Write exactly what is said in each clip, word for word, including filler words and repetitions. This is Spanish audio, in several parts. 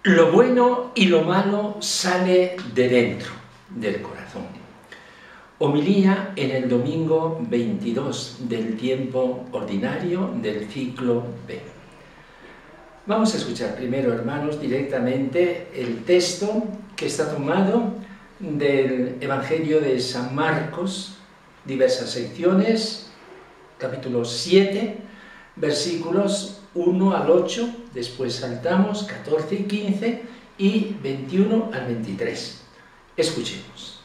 Lo bueno y lo malo sale de dentro del corazón. Homilía en el domingo veintidós del tiempo ordinario del ciclo B. Vamos a escuchar primero, hermanos, directamente el texto que está tomado del Evangelio de San Marcos, diversas secciones, capítulo siete, versículos uno al ocho, después saltamos catorce y quince y veintiuno al veintitrés. Escuchemos.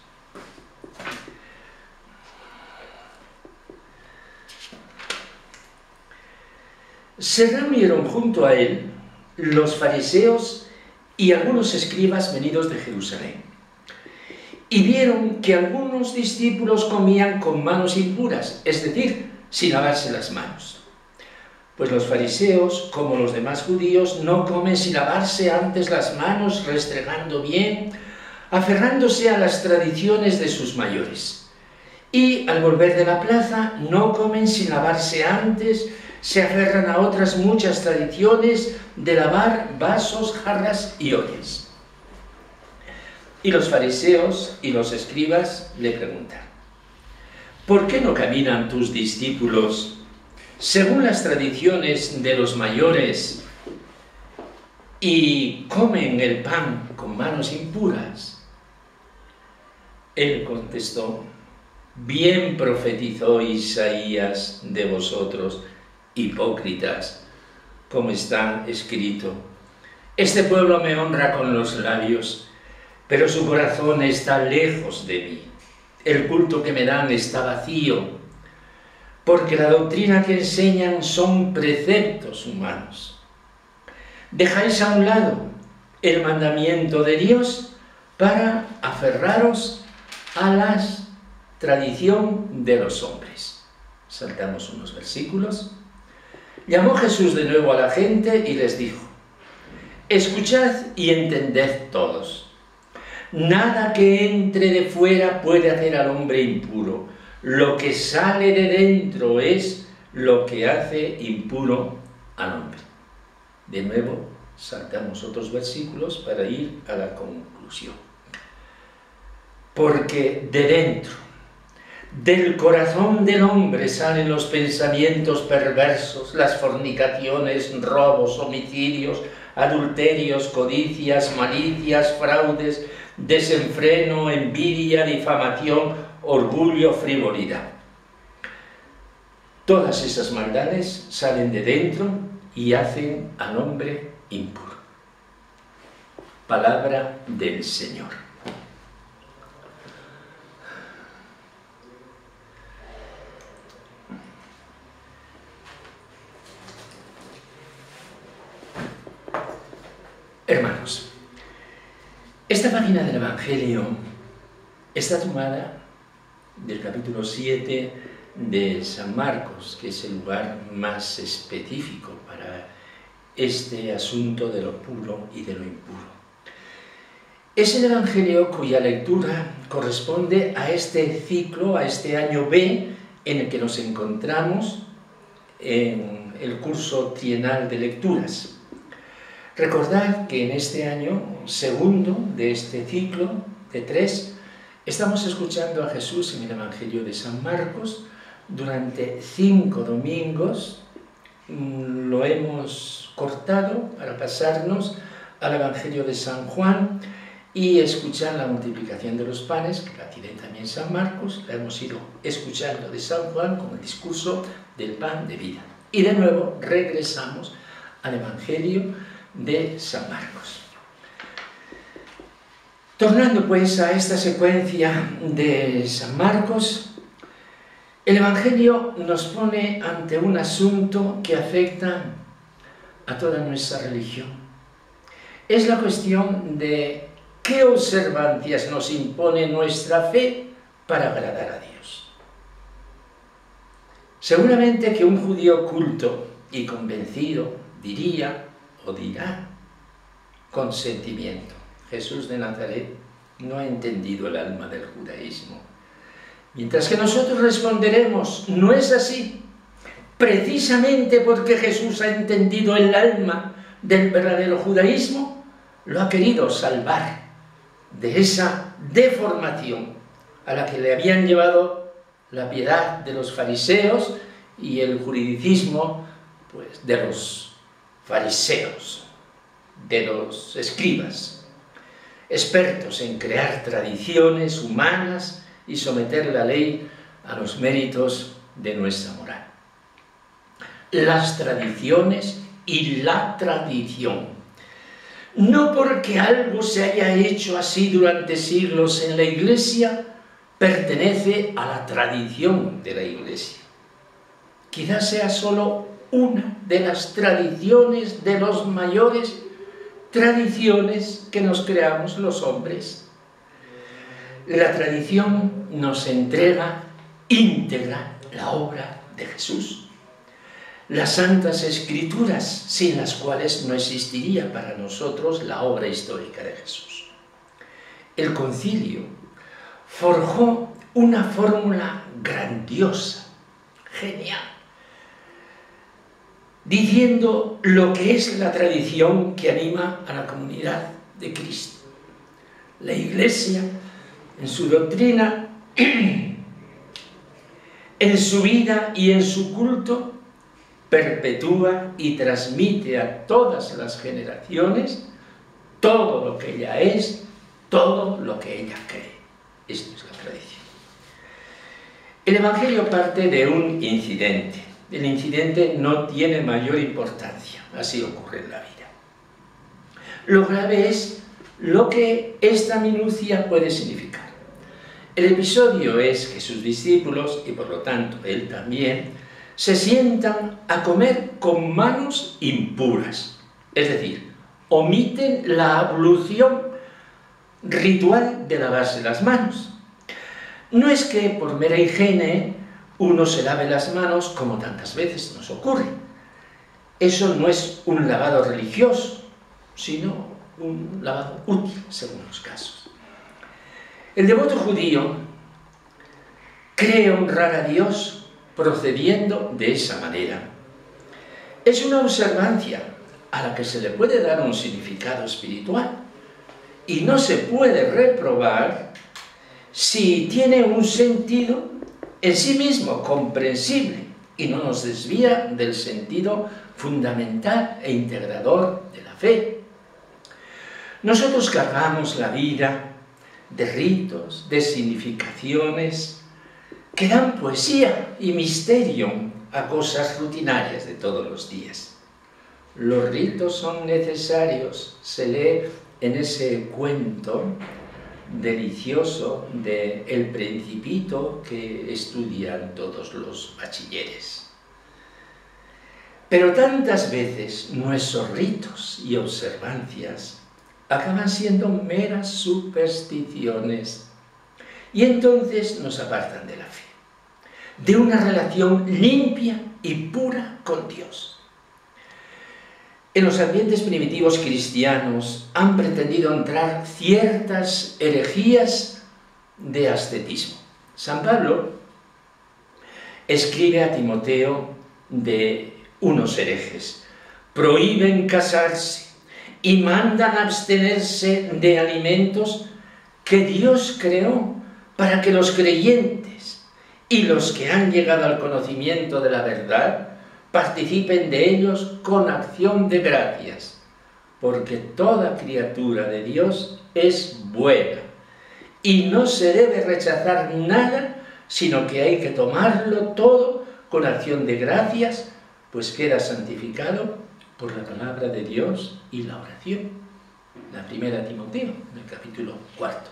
Se reunieron junto a él los fariseos y algunos escribas venidos de Jerusalén, y vieron que algunos discípulos comían con manos impuras, es decir, sin lavarse las manos. Pues los fariseos, como los demás judíos, no comen sin lavarse antes las manos, restregando bien, aferrándose a las tradiciones de sus mayores. Y al volver de la plaza, no comen sin lavarse antes, se aferran a otras muchas tradiciones de lavar vasos, jarras y ollas. Y los fariseos y los escribas le preguntan: ¿por qué no caminan tus discípulos según las tradiciones de los mayores y comen el pan con manos impuras? Él contestó: bien profetizó Isaías de vosotros, hipócritas, como está escrito: este pueblo me honra con los labios, pero su corazón está lejos de mí. El culto que me dan está vacío, porque la doctrina que enseñan son preceptos humanos. Dejáis a un lado el mandamiento de Dios para aferraros a la tradición de los hombres. Saltamos unos versículos. Llamó Jesús de nuevo a la gente y les dijo: escuchad y entended todos. Nada que entre de fuera puede hacer al hombre impuro. Lo que sale de dentro es lo que hace impuro al hombre. De nuevo, saltamos otros versículos para ir a la conclusión. Porque de dentro, del corazón del hombre, salen los pensamientos perversos, las fornicaciones, robos, homicidios, adulterios, codicias, malicias, fraudes, desenfreno, envidia, difamación, orgullo, frivolidad. Todas esas maldades salen de dentro y hacen al hombre impuro. Palabra del Señor. Hermanos, esta página del Evangelio está tomada del capítulo siete de San Marcos, que es el lugar más específico para este asunto de lo puro y de lo impuro. Es el Evangelio cuya lectura corresponde a este ciclo, a este año B, en el que nos encontramos en el curso trienal de lecturas. Recordad que en este año segundo de este ciclo de tres, estamos escuchando a Jesús en el Evangelio de San Marcos durante cinco domingos. Lo hemos cortado para pasarnos al Evangelio de San Juan y escuchar la multiplicación de los panes, que la tiene también San Marcos. La hemos ido escuchando de San Juan con el discurso del pan de vida. Y de nuevo regresamos al Evangelio de San Marcos. Tornando pues a esta secuencia de San Marcos, el Evangelio nos pone ante un asunto que afecta a toda nuestra religión. Es la cuestión de qué observancias nos impone nuestra fe para agradar a Dios. Seguramente que un judío culto y convencido diría o dirá con sentimiento: Jesús de Nazaret no ha entendido el alma del judaísmo. Mientras que nosotros responderemos: no es así. Precisamente porque Jesús ha entendido el alma del verdadero judaísmo, lo ha querido salvar de esa deformación a la que le habían llevado la piedad de los fariseos y el juridicismo, pues, de los fariseos, de los escribas, expertos en crear tradiciones humanas y someter la ley a los méritos de nuestra moral. Las tradiciones y la tradición. No porque algo se haya hecho así durante siglos en la Iglesia, pertenece a la tradición de la Iglesia. Quizás sea solo una de las tradiciones de los mayores tradiciones que nos creamos los hombres. La tradición nos entrega íntegra la obra de Jesús. Las Santas Escrituras, sin las cuales no existiría para nosotros la obra histórica de Jesús. El Concilio forjó una fórmula grandiosa, genial, diciendo lo que es la tradición que anima a la comunidad de Cristo. La Iglesia, en su doctrina, en su vida y en su culto, perpetúa y transmite a todas las generaciones todo lo que ella es, todo lo que ella cree. Esto es la tradición. El Evangelio parte de un incidente. El incidente no tiene mayor importancia, así ocurre en la vida. Lo grave es lo que esta minucia puede significar. El episodio es que sus discípulos, y por lo tanto él también, se sientan a comer con manos impuras, es decir, omiten la ablución ritual de lavarse las manos. No es que por mera higiene uno se lave las manos como tantas veces nos ocurre. Eso no es un lavado religioso, sino un lavado útil según los casos. El devoto judío cree honrar a Dios procediendo de esa manera. Es una observancia a la que se le puede dar un significado espiritual y no se puede reprobar si tiene un sentido en sí mismo comprensible y no nos desvía del sentido fundamental e integrador de la fe. Nosotros cargamos la vida de ritos, de significaciones que dan poesía y misterio a cosas rutinarias de todos los días. Los ritos son necesarios, se lee en ese cuento delicioso de El Principito que estudian todos los bachilleres. Pero tantas veces nuestros ritos y observancias acaban siendo meras supersticiones y entonces nos apartan de la fe, de una relación limpia y pura con Dios. En los ambientes primitivos cristianos han pretendido entrar ciertas herejías de ascetismo. San Pablo escribe a Timoteo de unos herejes: prohíben casarse y mandan abstenerse de alimentos que Dios creó para que los creyentes y los que han llegado al conocimiento de la verdad participen de ellos con acción de gracias, porque toda criatura de Dios es buena y no se debe rechazar nada, sino que hay que tomarlo todo con acción de gracias, pues queda santificado por la palabra de Dios y la oración. La primera Timoteo, en el capítulo cuarto.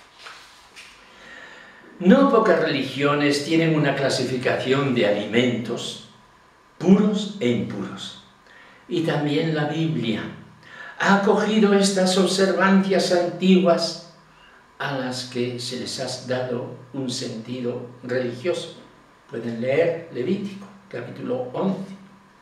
No pocas religiones tienen una clasificación de alimentos puros e impuros. Y también la Biblia ha acogido estas observancias antiguas a las que se les ha dado un sentido religioso. Pueden leer Levítico, capítulo once.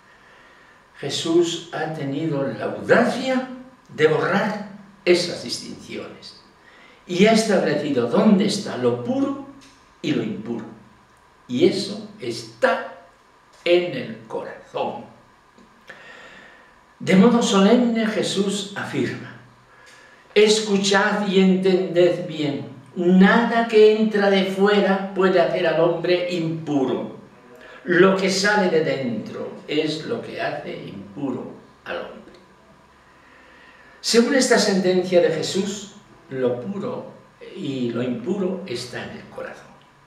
Jesús ha tenido la audacia de borrar esas distinciones y ha establecido dónde está lo puro y lo impuro. Y eso está en el corazón. De modo solemne Jesús afirma: Escuchad y entended bien, nada que entra de fuera puede hacer al hombre impuro. Lo que sale de dentro es lo que hace impuro al hombre. Según esta sentencia de Jesús, lo puro y lo impuro está en el corazón.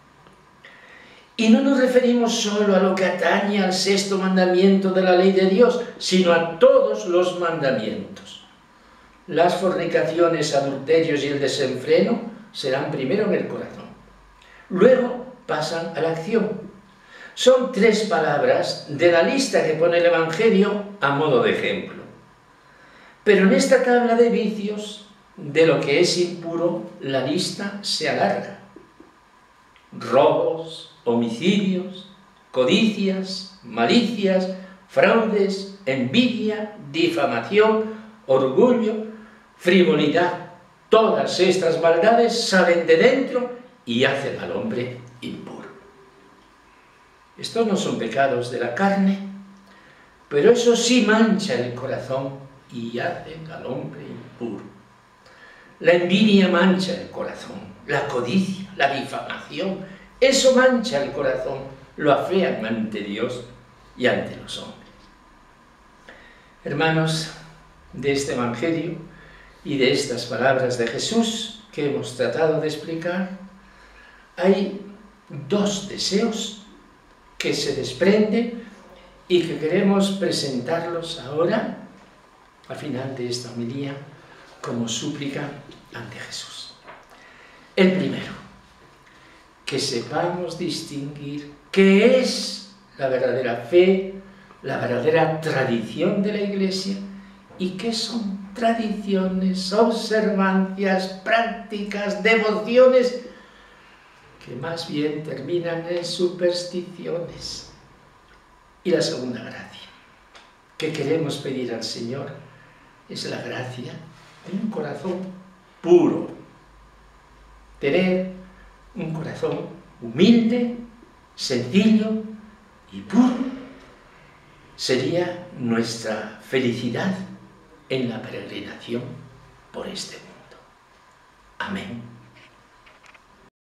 Y no nos referimos solo a lo que atañe al sexto mandamiento de la ley de Dios, sino a todos los mandamientos. Las fornicaciones, adulterios y el desenfreno serán primero en el corazón. Luego pasan a la acción. Son tres palabras de la lista que pone el Evangelio a modo de ejemplo. Pero en esta tabla de vicios, de lo que es impuro, la lista se alarga. Robos, homicidios, codicias, malicias, fraudes, envidia, difamación, orgullo, frivolidad. Todas estas maldades salen de dentro y hacen al hombre impuro. Estos no son pecados de la carne, pero eso sí mancha el corazón y hacen al hombre impuro. La envidia mancha el corazón, la codicia, la difamación, eso mancha el corazón, lo afean ante Dios y ante los hombres. Hermanos, de este Evangelio y de estas palabras de Jesús que hemos tratado de explicar, hay dos deseos que se desprenden y que queremos presentarlos ahora, al final de esta homilía, como súplica ante Jesús. El primero, que sepamos distinguir qué es la verdadera fe, la verdadera tradición de la Iglesia y qué son tradiciones, observancias, prácticas, devociones que más bien terminan en supersticiones. Y la segunda gracia que queremos pedir al Señor es la gracia de un corazón puro, tener un corazón humilde, sencillo y puro. Sería nuestra felicidad en la peregrinación por este mundo. Amén.